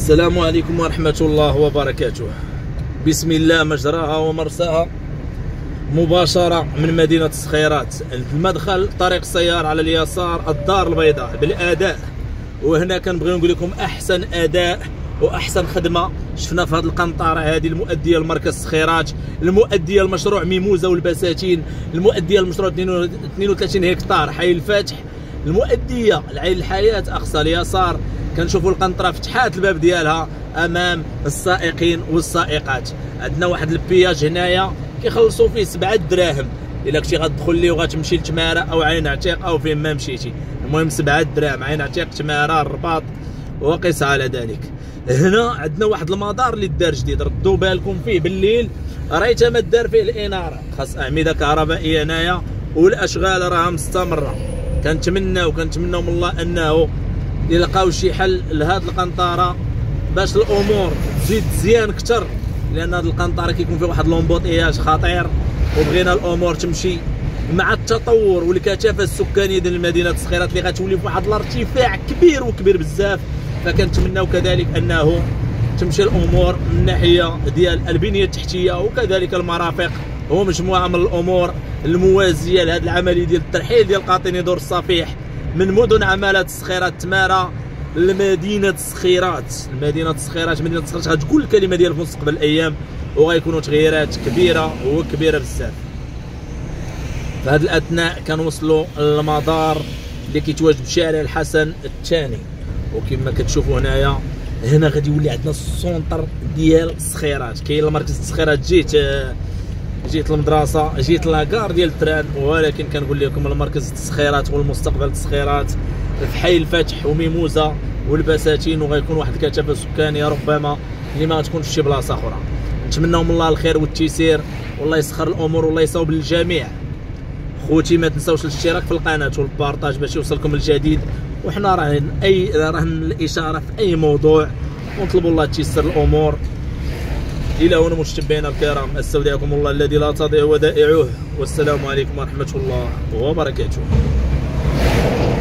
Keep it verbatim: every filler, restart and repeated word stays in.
السلام عليكم ورحمة الله وبركاته. بسم الله مجراها ومرساها، مباشرة من مدينة الصخيرات، المدخل طريق السيار على اليسار، الدار البيضاء بالأداء. وهنا كنبغيو نقول لكم أحسن أداء وأحسن خدمة شفنا في هذه القنطرة هذه المؤدية لمركز الصخيرات، المؤدية لمشروع ميموزة والبساتين، المؤدية لمشروع اثنين وثلاثين هكتار حي الفاتح، المؤدية لعين الحياة أقصى اليسار. كنشوفوا القنطرة فتحات الباب ديالها امام السائقين والسائقات. عندنا واحد البياج هنايا كيخلصوا فيه سبعة دراهم، الا كنتي غتدخل ليه وغتمشي لتماره او عين عتيق او فين ما مشيتي، المهم سبعة دراهم عين عتيق تماره الرباط وقس على ذلك. هنا عندنا واحد المدار اللي دار جديد، ردوا بالكم فيه بالليل راه تما دار فيه الاناره، خاص اعمده كهربائيه هنايا والاشغال راها مستمره. كنتمناو كنتمناو من الله انه يلقاو شي حل لهاد القنطره باش الامور تزيد تزيان اكثر، لان هاد القنطره كيكون فيه واحد لومبوطياج خطير، وبغينا الامور تمشي مع التطور والكثافه السكانيه ديال مدينه الصخيرات اللي غتولي في واحد الارتفاع كبير وكبير بزاف. فكنتمناو كذلك انه تمشي الامور من الناحيه ديال البنيه التحتيه وكذلك المرافق ومجموعه من الامور الموازيه لهذه العمليه ديال الترحيل ديال قاطني دور الصفيح من مدن عمالة الصخيرات تماره لمدينة الصخيرات. المدينة الصخيرات مدينة الصخيرات غتكون الكلمة ديال في مستقبل الأيام، وغيكونوا تغييرات كبيرة وكبيرة بزاف. في هذه الأثناء كنوصلوا للمدار اللي كيتواجد بشارع الحسن الثاني، وكما كتشوفوا هنايا هنا غادي يولي عندنا السونتر ديال الصخيرات. كاين مركز الصخيرات، جيت جيت المدرسه، جيت لاكار ديال التران، ولكن كنقول لكم المركز الصخيرات والمستقبل الصخيرات في حي الفتح وميموزه والبساتين، وغيكون واحد الكثافه سكانيه ربما اللي ما غتكونش في شي بلاصه اخرى. نتمناو من الله الخير والتيسير، والله يسخر الامور والله يصاوب للجميع. خوتي ما تنساوش الاشتراك في القناه والبارطاج باش يوصلكم الجديد، وحنا راهن اي راهن الاشاره في اي موضوع، ونطلبوا الله تيسر الامور. إلى هنا متابعينا الكرام، استودعكم الله الذي لا تضيع ودائعه، والسلام عليكم ورحمة الله وبركاته.